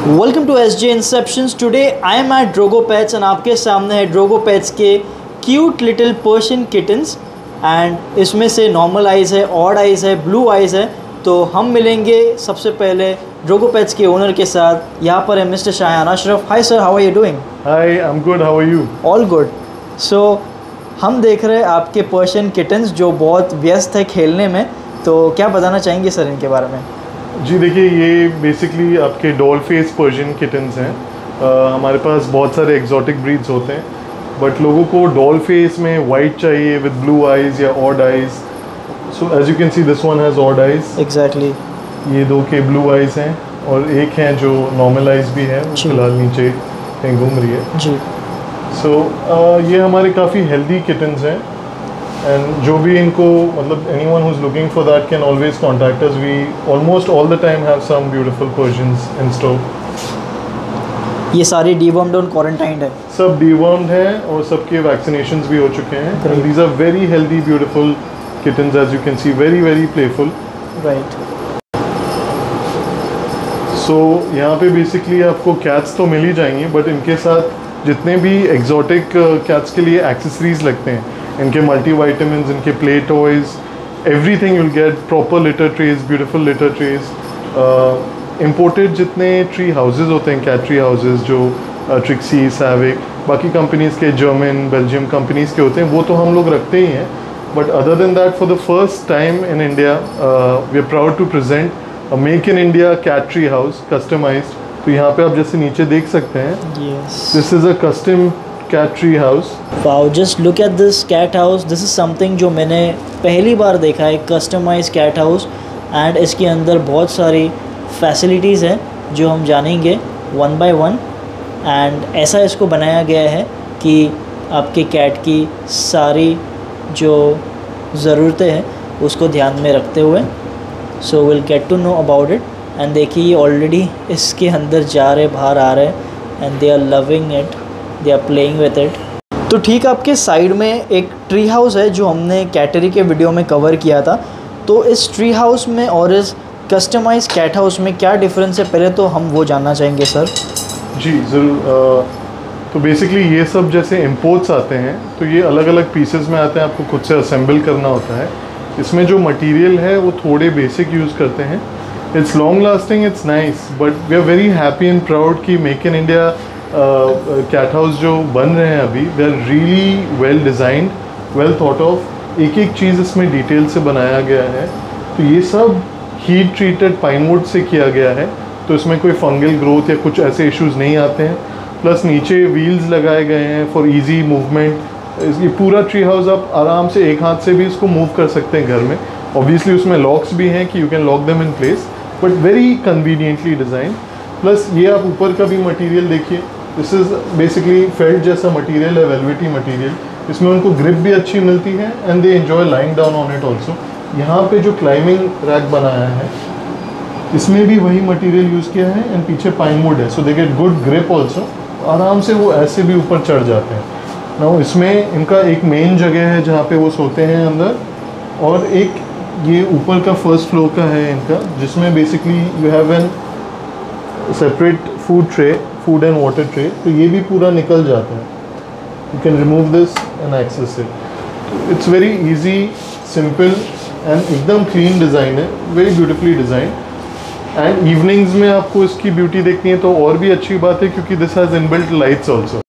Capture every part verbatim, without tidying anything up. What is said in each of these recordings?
Welcome to S J Inceptions. Today I am at Drogo Pets and आपके सामने है Drogo Pets के cute little Persian kittens. And इसमें से normal eyes है, ऑड आइज़ है, ब्लू आइज़ है। तो हम मिलेंगे सबसे पहले ड्रोगो पेट्स के ओनर के साथ। यहाँ पर है mister Shayan Ashraf. Hi sir, how are you doing? Hi, I am good, how are you? All good. So हम देख रहे हैं आपके पर्शियन किटन्स जो बहुत व्यस्त है खेलने में, तो क्या बताना चाहेंगे सर इनके बारे में? जी देखिए, ये बेसिकली आपके डॉल फेस पर्शियन किटन्स हैं। uh, हमारे पास बहुत सारे एग्जॉटिक ब्रीड्स होते हैं, बट लोगों को डॉल फेस में वाइट चाहिए विद ब्लू आइज़ या odd eyes. So as you can see this one has odd eyes. Exactly. ये दो के ब्लू आइज़ हैं और एक हैं जो नॉर्मल आइज़ भी है, फिलहाल नीचे कहीं घूम रही है जी। सो so, uh, ये हमारे काफ़ी हेल्दी किटन्स हैं। एंड जो भी इनको मतलब anyone who's looking for that can always contact us. We almost all the time have some beautiful Persians in stock. ये सारी dewormed और quarantined है? सब dewormed हैं और सबके vaccinations भी हो चुके हैं। And these are very healthy, beautiful kittens, as you can see, very very playful. Right. So यहाँ पे basically आपको cats तो मिल ही जाएंगी, but इनके साथ जितने भी exotic cats के लिए accessories लगते हैं, इनके मल्टी वाइटामिन, इनके play toys, everything you'll get, proper litter trays, beautiful litter trays. Imported जितने ट्री हाउसेस होते हैं, कैट ट्री हाउसेस जो ट्रिक्सी, सैविक, बाकी कंपनीज़ के, जर्मन, बेल्जियम कंपनीज़ के होते हैं, वो तो हम लोग रखते ही हैं। But other than that, for the first time in India we are proud to present a make in India cat tree house customised. तो यहाँ पे आप जैसे नीचे देख सकते हैं, this is a custom cat tree house. Wow, just look at this cat house. This is something जो मैंने पहली बार देखा है, customized cat house. एंड इसके अंदर बहुत सारी फैसिलिटीज़ हैं जो हम जानेंगे वन बाय वन। एंड ऐसा इसको बनाया गया है कि आपके कैट की सारी जो ज़रूरतें हैं उसको ध्यान में रखते हुए। So will get to know about it. And देखिए, ये ऑलरेडी इसके अंदर जा रहे, बाहर आ रहे हैं and they are loving it, they are playing with it. तो ठीक, आपके साइड में एक ट्री हाउस है जो हमने कैटरी के वीडियो में कवर किया था। तो इस ट्री हाउस में और इस कस्टमाइज कैट हाउस में क्या डिफरेंस है, पहले तो हम वो जानना चाहेंगे सर। जी ज़रूर। तो बेसिकली ये सब जैसे इम्पोर्ट्स आते हैं तो ये अलग अलग पीसेस में आते हैं, आपको खुद से असेंबल करना होता है। इसमें जो मटेरियल है वो थोड़े बेसिक यूज़ करते हैं। It's long lasting, it's nice, but we are very happy and proud कि make in India cat house जो बन रहे हैं अभी, they are really well designed, well thought of. एक एक चीज़ इसमें डिटेल से बनाया गया है। तो ये सब heat treated pine would say किया गया है, तो इसमें कोई फंगल ग्रोथ या कुछ ऐसे इश्यूज़ नहीं आते हैं। प्लस नीचे व्हील्स लगाए गए हैं फॉर इजी मूवमेंट। ये पूरा ट्री हाउस आप आराम से एक हाथ से भी इसको मूव कर सकते हैं घर में। ऑब्वियसली उसमें लॉक्स भी हैं कि you can lock them in place, but very conveniently design. Plus ये आप ऊपर का भी मटीरियल देखिए, दिस इज़ बेसिकली फेल्ट जैसा मटेरियल है, वेलवेटी मटेरियल। इसमें उनको ग्रिप भी अच्छी मिलती है and they enjoy lying down on it also. यहाँ पे जो क्लाइंबिंग रैक बनाया है इसमें भी वही मटेरियल यूज़ किया है एंड पीछे पाइन वुड है, so they get good grip also. आराम से वो ऐसे भी ऊपर चढ़ जाते हैं ना। इसमें इनका एक मेन जगह है जहाँ पे वो सोते हैं अंदर, और एक ये ऊपर का फर्स्ट फ्लोर का है इनका, जिसमें basically you have an separate food tray, food and water tray. तो ये भी पूरा निकल जाता है, you can remove this and access it. It's very easy, simple and एकदम क्लीन डिज़ाइन है, very beautifully design. And evenings में आपको इसकी ब्यूटी देखनी है तो और भी अच्छी बात है, क्योंकि this has inbuilt lights also.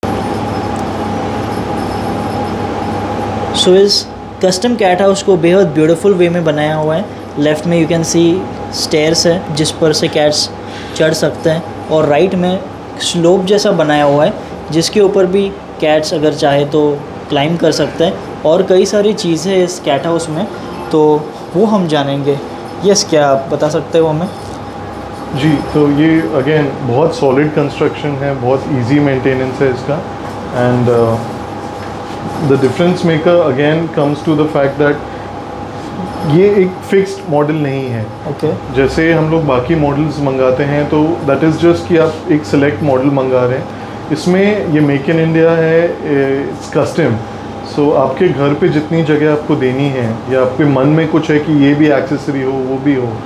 So इस कस्टम कैट हाउस को बेहद ब्यूटीफुल वे में बनाया हुआ है। लेफ़्ट में यू कैन सी स्टेयर्स है जिस पर से कैट्स चढ़ सकते हैं, और राइट में स्लोप जैसा बनाया हुआ है जिसके ऊपर भी कैट्स अगर चाहे तो क्लाइंब कर सकते हैं। और कई सारी चीज़ें हैं इस कैट हाउस में, तो वो हम जानेंगे। यस, क्या आप बता सकते हो हमें? जी, तो ये अगेन बहुत सॉलिड कंस्ट्रक्शन है, बहुत इजी मेंटेनेंस है इसका। And the difference maker again comes to the fact that ये एक फिक्स्ड मॉडल नहीं है। Okay okay. जैसे हम लोग बाकी मॉडल्स मंगाते हैं तो दैट इज़ जस्ट कि आप एक सिलेक्ट मॉडल मंगा रहे हैं। इसमें ये मेक इन इंडिया है, इट्स कस्टम। सो आपके घर पे जितनी जगह आपको देनी है या आपके मन में कुछ है कि ये भी एक्सेसरी हो, वो भी हो,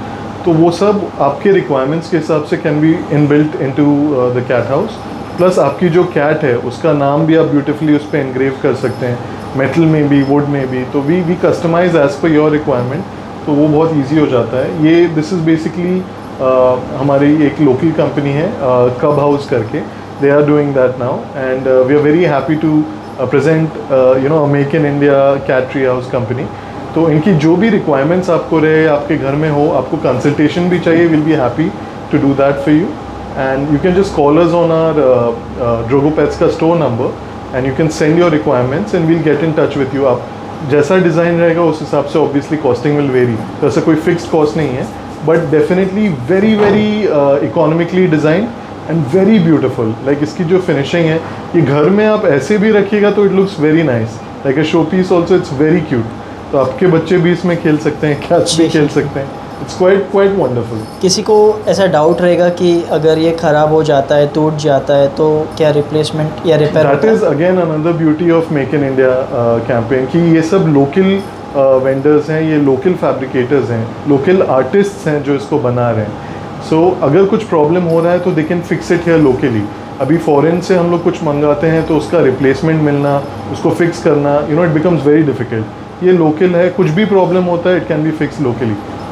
तो वो सब आपके रिक्वायरमेंट्स के हिसाब से can be inbuilt into the cat house. Plus आपकी जो कैट है उसका नाम भी आप ब्यूटीफुली उस पर इनग्रेव कर सकते हैं, मेटल में भी, वुड में भी। तो we we customise as per your requirement, तो वो बहुत ईजी हो जाता है। ये दिस इज़ बेसिकली हमारी एक लोकल कंपनी है कब हाउस करके, they are doing that now and we are very happy to present you know make in India cat tree house company. तो इनकी जो भी रिक्वायरमेंट्स आपको रहे, आपके घर में हो, आपको कंसल्टेशन भी चाहिए, will be happy to do that for you. And you can just call us on our Drogo Pets का store number and you can send your requirements and we'll get in touch with you. आप जैसा design रहेगा उस हिसाब से obviously costing will very, तो ऐसा कोई फिक्स्ड कॉस्ट नहीं है, but definitely very very economically design and very beautiful. Like इसकी जो फिनिशिंग है, ये घर में आप ऐसे भी रखिएगा तो it looks very nice, like a show piece also, it's very cute. तो आपके बच्चे भी इसमें खेल सकते हैं, कैट्स भी खेल सकते हैं, इट्स क्वाइट क्वाइट वंडरफुल। किसी को ऐसा डाउट रहेगा कि अगर ये ख़राब हो जाता है, टूट जाता है, तो क्या रिप्लेसमेंट या repair? That is again another beauty of make in India campaign कि ये सब लोकल वेंडर्स हैं, ये लोकल फैब्रिकेटर्स हैं, लोकल आर्टिस्ट्स हैं जो इसको बना रहे हैं। सो so, अगर कुछ प्रॉब्लम हो रहा है तो they can fix it here locally. अभी फॉरेन से हम लोग कुछ मंगाते हैं तो उसका रिप्लेसमेंट मिलना, उसको फिक्स करना, you know it becomes very difficult. ये लोकल है, कुछ भी प्रॉब्लम होता है it can be fix locally.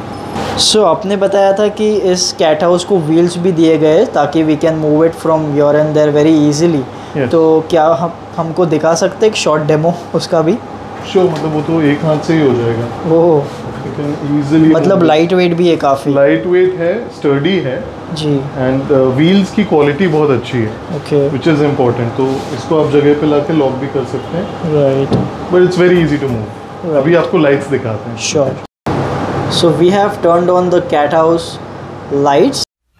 So so, आपने बताया था कि इस कैट हाउस को व्हील्स भी दिए गए ताकि we can move it from your and there very easily. तो क्या हम हमको दिखा सकते हैं एक शॉर्ट डेमो उसका भी? श्योर, मतलब वो तो एक हाथ से ही हो जाएगा। ओह, इजीली, मतलब लाइट वेट भी है, काफ़ी लाइट वेट है, स्टर्डी है जी, एंड व्हील्स की क्वालिटी बहुत अच्छी है, ओके, विच इज़ इम्पोर्टेंट। तो इसको आप जगह पे लाके लॉक भी कर सकते हैं, right, but it's very easy to move. अभी आपको लाइट्स दिखाते हैं। Sure. So we have turned on the cat house lights.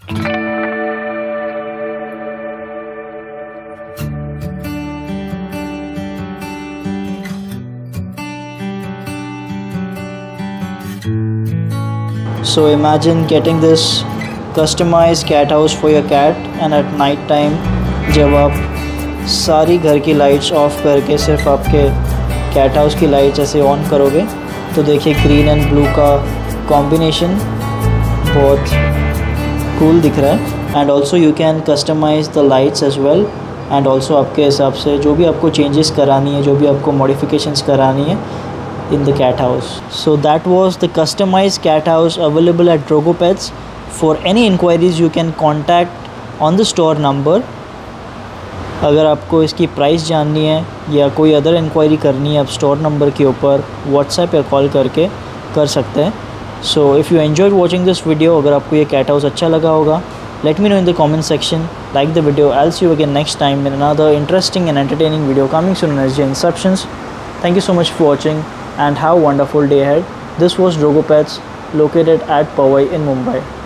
So imagine getting this customized cat house for your cat, and at night time जब आप सारी घर की lights off करके सिर्फ आपके कैट हाउस की लाइट्स ऐसे ऑन करोगे तो देखिए ग्रीन एंड ब्लू का कॉम्बिनेशन बहुत कूल दिख रहा है। And also you can customize the lights as well, and also आपके हिसाब से जो भी आपको चेंजेस करानी है, जो भी आपको मॉडिफिकेशंस करानी है in the cat house. So that was the customized cat house available at Drogo Pets. For any inquiries you can contact on the store number. अगर आपको इसकी प्राइस जाननी है या कोई अदर इंक्वायरी करनी है, आप स्टोर नंबर के ऊपर व्हाट्सएप या कॉल करके कर सकते हैं। So if you enjoyed watching this video, अगर आपको ये कैट हाउस अच्छा लगा होगा, let me know in the comment section. Like the video. I'll see you again next time in another interesting and entertaining video coming soon on S J Inceptions. Thank you so much for watching and have a wonderful day ahead. This was Drogo Pets, located at Powai in Mumbai.